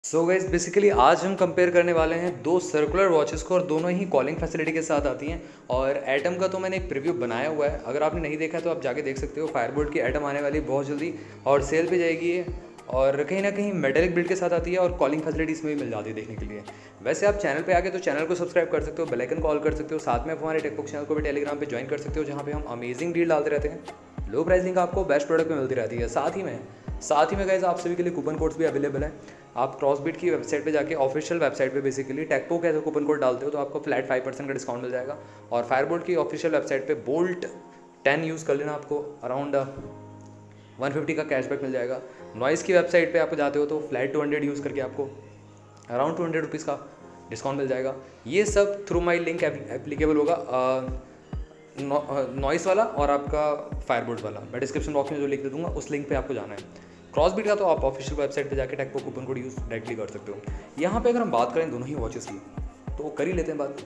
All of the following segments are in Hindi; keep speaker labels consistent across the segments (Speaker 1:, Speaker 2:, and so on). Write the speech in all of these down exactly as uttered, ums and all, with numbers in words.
Speaker 1: सो गाइस बेसिकली आज हम कंपेयर करने वाले हैं दो सर्कुलर वॉचेस को और दोनों ही कॉलिंग फैसिलिटी के साथ आती हैं। और एटम का तो मैंने एक प्रीव्यू बनाया हुआ है, अगर आपने नहीं देखा तो आप जाके देख सकते हो। फायरबोल्ट की एटम आने वाली है बहुत जल्दी और सेल पे जाएगी ये, और कहीं ना कहीं मेटेलिक बिल्ड के साथ आती है और कॉलिंग फैसिलिटी इसमें भी मिल जाती है देखने के लिए। वैसे आप चैनल पे आके तो चैनल को सब्सक्राइब कर सकते हो, बेल आइकन कॉल कर सकते हो, साथ में आप हमारे टेकबुक चैनल को भी टेलीग्राम पे ज्वाइन कर सकते हो, जहाँ पे हम अमेजिंग डील डालते रहते हैं। लो प्राइसिंग आपको बेस्ट प्रोडक्ट में मिलती रहती है। साथ ही में साथ ही में गाइस आप सभी के लिए कूपन कोड्स भी अवेलेबल हैं। आप क्रॉसबिट की वेबसाइट पे जाके ऑफिशियल वेबसाइट पे बेसिकली टेकबुक ऐसे कूपन कोड डालते हो तो आपको फ्लैट फाइव परसेंट का डिस्काउंट मिल जाएगा। और फायरबोल्ट की ऑफिशियल वेबसाइट पे बोल्ट टेन यूज़ कर लेना, आपको अराउंड वन फिफ्टी का कैशबैक मिल जाएगा। नॉइस की वेबसाइट पे आप जाते हो तो फ्लैट टू हंड्रेड यूज़ करके आपको अराउंड टू हंड्रेड रुपीज़ का डिस्काउंट मिल जाएगा। ये सब थ्रू माई लिंक एप्लीकेबल होगा, नॉइस वाला और आपका फायरबोल्ट वाला। मैं डिस्क्रिप्शन बॉक्स में जो लिंक दे दूंगा उस लिंक पे आपको जाना है। क्रॉसबिट का तो आप ऑफिशियल वेबसाइट पे जाके techbook coupon code use directly कर सकते हो। यहाँ पे अगर हम बात करें दोनों ही वॉचेस की तो कर ही लेते हैं बात।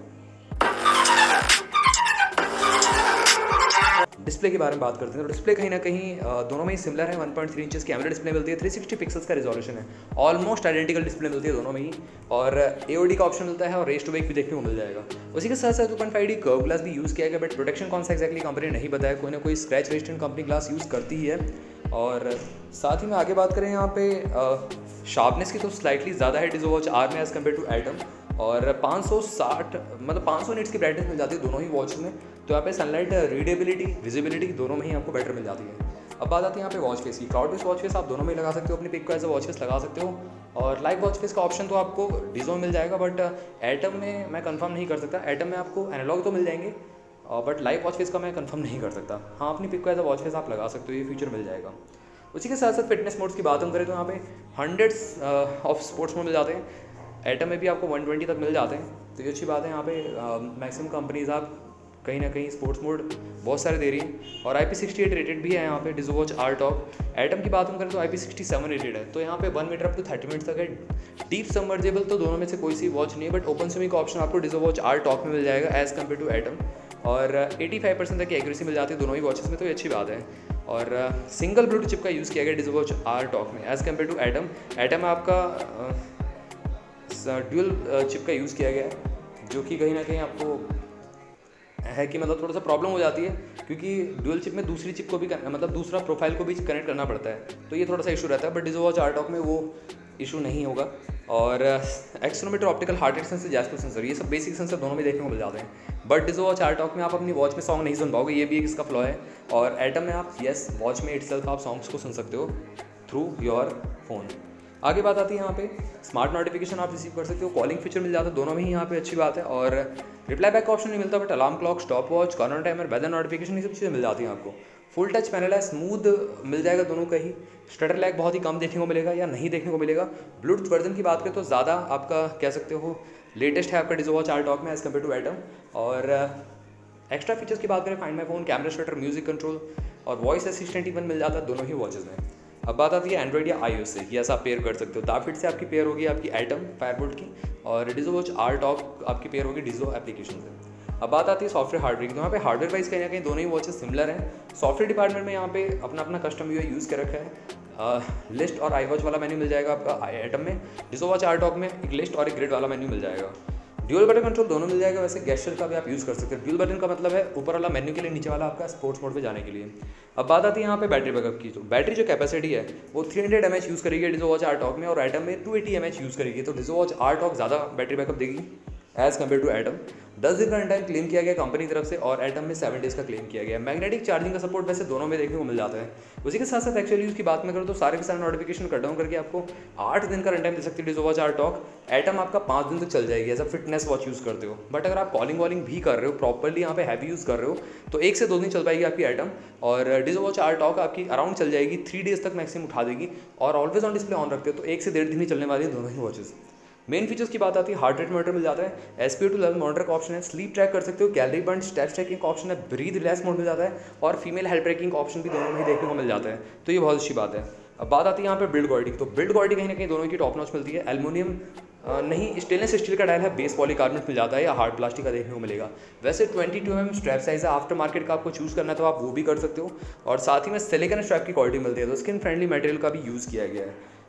Speaker 1: डिस्प्ले के बारे में बात करते हैं तो डिस्प्ले कहीं ना कहीं दोनों में ही सिमिलर है। One point three inches camera display मिलती है, थ्री सिक्सटी पिक्सल्स का रिजोल्यूशन है, ऑलमोस्ट आइडेंटिकल डिस्प्ले मिलती है दोनों में ही। और एओडी का ऑप्शन मिलता है और रेस टू वेक भी देखने को मिल जाएगा। उसी के साथ साथ two point five D curve glass भी यूज़ किया गया, बट प्रोटेक्शन कौन सा एक्जैक्टली कंपनी ने नहीं बताया। कोई ना कोई scratch resistant company glass use करती ही है। और साथ ही में आगे बात करें यहाँ पे शार्पनेस की तो स्लाइटली ज़्यादा है डिज़ो वॉच आर में एज़ कम्पेयर टू एटम, और पाँच सौ साठ मतलब पाँच सौ निट्स की ब्राइटनेस मिल जाती है दोनों ही वॉच में। तो यहाँ पे सनलाइट रीडेबिलिटी विजिबिलिटी दोनों में ही आपको बेटर मिल जाती है। अब बात आती है यहाँ पे वॉच फेस की। क्लाउड बेस्ड वॉच फेस आप दोनों में ही लगा सकते हो, अपनी पिक को एज अ वॉच फेस लगा सकते हो। और लाइव वॉच फेस का ऑप्शन तो आपको डिज़ो में मिल जाएगा, बट एटम में मैं कंफर्म नहीं कर सकता। एटम में आपको एनालॉग तो मिल जाएंगे, बट लाइव वॉच फेस का मैं कंफर्म नहीं कर सकता। हाँ, अपनी पिक को एज अ वॉच फेस आप लगा सकते हो, ये फीचर मिल जाएगा। उसी के साथ साथ फिटनेस मोड्स की बात हम करें तो यहाँ पे हंड्रेड्स ऑफ स्पोर्ट्स मोड मिल जाते हैं। एटम में भी आपको वन ट्वेंटी तक मिल जाते हैं, तो ये अच्छी बात है। यहाँ पे मैक्सिमम कंपनीज आप कहीं ना कहीं स्पोर्ट्स मोड बहुत सारे दे रही हैं। और I P sixty eight rated भी है यहाँ पे Dizo watch R top. Atom की बात हम करें तो I P sixty seven rated है, तो यहाँ पे one meter up to thirty minutes तक है। डीप सबमर्जेबल तो दोनों में से कोई सी वॉच नहीं है, बट ओपन स्विमिंग का ऑप्शन आपको डिज़ो वॉच आर टॉप में मिल जाएगा एज़ कम्पेयर टू एटम। और एटी फाइव परसेंट तक की एक्यूरेसी मिल जाती है दोनों ही वॉचेस में, तो ये अच्छी बात है। और सिंगल ब्लूटूथ चिप का यूज़ किया गया डिज़ो वॉच आर टॉप में as compare to Atom. Atom में आपका ड्यूअल चिप का यूज़ किया गया है, जो कि कहीं ना कहीं आपको है कि मतलब थोड़ा सा प्रॉब्लम हो जाती है, क्योंकि ड्यूअल चिप में दूसरी चिप को भी मतलब दूसरा प्रोफाइल को भी कनेक्ट करना पड़ता है, तो ये थोड़ा सा इशू रहता है। But Dizo watch R top में वो इशू नहीं होगा। और accelerometer, optical heart rate sensor, जैस्पर सेंसर, ये सब बेसिक सेंसर दोनों में देखने को मिल जाते हैं। But Dizo watch R top में आप अपनी वॉच में सॉन्ग नहीं सुन पाओगे, ये भी एक इसका फ्लॉ है। और एटम में आप येस वॉच में इटसेल्फ आप सॉन्ग्स को सुन सकते हो थ्रू योर फोन। आगे बात आती है यहाँ पे स्मार्ट नोटिफिकेशन आप रिसीव कर सकते हो, कॉलिंग फीचर मिल जाता है दोनों में ही, यहाँ पे अच्छी बात है। और रिप्लाई बैक का ऑप्शन नहीं मिलता, but alarm clock, stop watch, corner timer, weather notification, ये सब चीज़ें मिल जाती हैं आपको। फुल टच पैनल है, स्मूथ मिल जाएगा दोनों का ही। स्टटर लैग बहुत ही कम देखने को मिलेगा या नहीं देखने को मिलेगा। ब्लूटूथ वर्जन की बात करें तो ज़्यादा आपका कह सकते हो लेटेस्ट है आपका डिज़ो वॉच आर टॉप में एज़ कम्पेयर टू एटम। और एक्स्ट्रा फीचर्स की बात करें, find my phone, camera shutter, music control और वॉइस असिस्टेंट इवन मिल जाता है दोनों ही वॉचेस में। अब बात आती है एंड्रॉइड या आईओएस से, ये ऐसा आप पेयर कर सकते हो। दाफिट से आपकी पेयर होगी आपकी एटम फायरबोल्ट की, और डिज़ो वॉच आर टॉप आपकी पेयर होगी डिज़ो एप्लीकेशन से। अब बात आती है सॉफ्टवेयर हार्डवेयर की, तो यहाँ पे हार्डवेयर वाइज कहीं ना कहीं दोनों ही वॉचेस सिमिलर हैं। सॉफ्टवेयर डिपार्टमेंट में यहाँ पे अपना अपना कस्टम यूआई यूज़ कर रखा है। लिस्ट और आई वॉच वाला मेन्यू मिल जाएगा आपका एटम में। डिज़ो वॉच आर टॉप में एक लिस्ट और एक ग्रिड वाला मेन्यू मिल जाएगा। ड्यूअल बटन कंट्रोल दोनों मिल जाएगा। वैसे गेस्चर का भी आप यूज़ कर सकते हो। ड्यूअल बटन का मतलब है ऊपर वाला मेन्यू के लिए, नीचे वाला आपका स्पोर्ट्स मोड पे जाने के लिए। अब बात आती है यहाँ पे बैटरी बैकअप की, तो बैटरी जो कैपेसिटी है वो three hundred M H use करेगी डिज़ो वॉच आर टॉप में, और एटम में two eighty M H use करेगी। तो डिज़ो वॉच आर टॉप ज़्यादा बैटरी बैकअप देगी एज़ कम्पेयर टू एटम। दस दिन का रन टाइम क्लेम किया गया कंपनी की तरफ से, और एटम में सेवन डेज का क्लेम किया गया। मैग्नेटिक चार्जिंग का सपोर्ट वैसे दोनों में देखने को मिल जाता है। उसी के साथ साथ एक्चुअली यूज़ की बात में करूँ तो सारे के सारे नोटिफिकेशन कट डाउन करके आपको आठ दिन का रन टाइम दे सकती है Dizo watch R top. Atom आपका पाँच दिन तक चल जाएगी as a fitness watch use करते हो। बट अगर आप कॉलिंग वॉलिंग भी कर रहे हो, प्रॉपरली यहाँ पे हैवी यूज़ कर रहे हो, तो एक से दो दिन चल पाएगी आपकी एटम। और डिज़ो वॉच आर टॉप आपकी अराउंड चल जाएगी, थ्री डेज तक मैक्सिमम उठा देगी। और ऑलवेज ऑन डिस्प्ले ऑन रखते हो तो एक से डेढ़ दिन ही चलने वाली है दोनों ही वॉचेस। मेन फीचर्स की बात आती है, हार्ट रेट मॉनिटर मिल जाता है, S P O two level monitor का ऑप्शन है, स्लीप ट्रैक कर सकते हो, कैलोरी बर्न, स्टेप्स ट्रैकिंग का ऑप्शन है, ब्रीथ रिलैक्स मोड मिल जाता है, और फीमेल हेल्थ ट्रैकिंग का ऑप्शन भी दोनों में ही देखने को मिल जाता है। तो ये बहुत अच्छी बात है। अब बात आती है यहाँ पे बिल्ड क्वालिटी की, तो बिल्ड क्वालिटी कहीं ना कहीं दोनों की टॉप नॉच मिलती है। एल्युमिनियम नहीं, स्टेनलेस स्टील का डायल है, बेस पॉलीकार्बोनेट मिल जाता है, या हार्ड प्लास्टिक का देखने को मिलेगा। वैसे twenty two M M strap size है, आफ्टर मार्केट का आपको चूज़ करना है तो आप वो भी कर सकते हो। और साथ ही में सिलिकॉन स्ट्रैप की क्वालिटी मिलती है, तो स्किन फ्रेंडली मटेरियल का भी यूज़ किया गया है।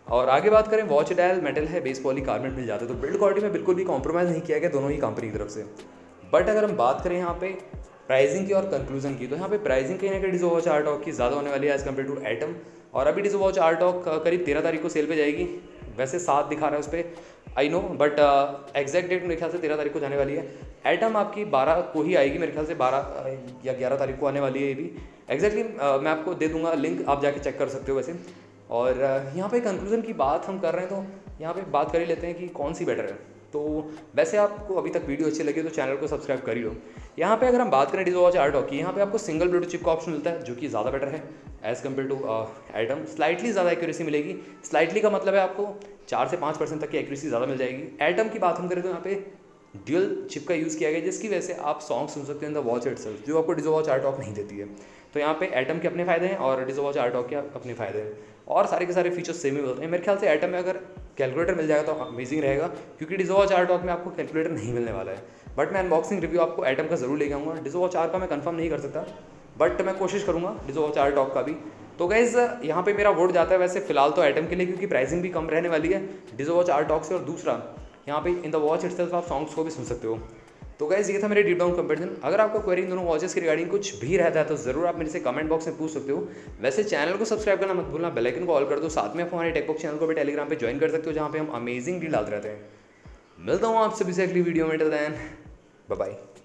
Speaker 1: और आगे बात करें, वॉच डायल मेटल है, बेस पॉलीकार्बोनेट मिल जाता है, तो बिल्ड क्वालिटी में बिल्कुल भी कॉम्प्रोमाइज़ नहीं किया गया दोनों ही कंपनी की तरफ से। बट अगर हम बात करें यहाँ पे प्राइसिंग की और कंक्लूजन की, तो यहाँ पे प्राइसिंग कहीं ना कहीं डिजो वॉच आर्टॉक की ज़्यादा होने वाली है एज़ कम्पेयर टू एटम। और अभी डिजो वॉच आर्टॉक करीब तेरह तारीख को सेल पे जाएगी, वैसे सात दिखा रहा है उस पर, I know, but exact date मेरे ख्याल से तेरह तारीख को जाने वाली है। एटम आपकी बारह को ही आएगी मेरे ख्याल से, बारह या ग्यारह तारीख को आने वाली है ये भी। एग्जैक्टली exactly, uh, मैं आपको दे दूंगा लिंक, आप जाके चेक कर सकते हो वैसे। और uh, यहाँ पे कंक्लूजन की बात हम कर रहे हैं, तो यहाँ पे बात कर ही लेते हैं कि कौन सी बेटर है। तो वैसे आपको अभी तक वीडियो अच्छी लगी तो चैनल को सब्सक्राइब कर ही लो। यहाँ पे अगर हम बात करें डिजो वॉच आर्टॉक की, यहाँ पे आपको सिंगल ब्लूटूथ चिप का ऑप्शन मिलता है, जो कि ज़्यादा बेटर है as compare to Atom. Slightly ज़्यादा एक्यूरेसी मिलेगी, स्लाइटली का मतलब है आपको चार से पाँच परसेंट तक की एक्यूरेसी ज़्यादा मिल जाएगी। एटम की बात हम करें तो यहाँ पे ड्यूल चिप का यूज़ किया गया, जिसकी वजह से आप सॉन्ग सुन सकते हैं इन द वॉच इटसेल्फ, जो आपको डिजो वॉच आर्टॉक नहीं देती है। तो यहाँ पे एटम के अपने फ़ायदे हैं और डिजो वॉच आर्टॉक के अपने फ़ायदे हैं, और सारे के सारे फीचर्स सेम ही मिलते हैं। मेरे ख्याल से एटम में अगर कैलकुलेटर मिल जाएगा तो अमेजिंग रहेगा, क्योंकि डिजो वॉच आर्टॉक में आपको कैलकुलेटर नहीं मिलने वाला है। बट मैं अनबॉक्सिंग रिव्यू आपको एटम का ज़रूर लेके आऊँगा। डिजो वॉच आर का मैं कंफर्म नहीं कर सकता, बट मैं कोशिश करूँगा डिजो वॉच आर्टॉक का भी। तो गाइज़ यहाँ पे मेरा वोट जाता है वैसे फिलहाल तो एटम के लिए, क्योंकि प्राइसिंग भी कम रहने वाली है डिजो वॉच आर्टॉक से, और दूसरा यहाँ पे इन द वॉच इटसेल्फ आप सॉन्ग्स को भी सुन सकते हो। तो गाइज़ ये था मेरे डीप डाउन कंपैरिजन। अगर आपको क्वेरी इन दोनों वॉचेस के रिगार्डिंग कुछ भी रहता है तो ज़रूर आप मेरे से कमेंट बॉक्स में पूछ सकते हो। वैसे चैनल को सब्सक्राइब करना मत भूलना, बेल आइकन को ऑल कर दो, साथ में आप हमारे टेकबॉक्स चैनल को भी टेलीग्राम पे ज्वाइन कर सकते हो, जहाँ पे हम अमेजिंग डील डालते रहते हैं। मिलता हूँ आपसे भी अगली वीडियो में, टिल देन बाय बाय।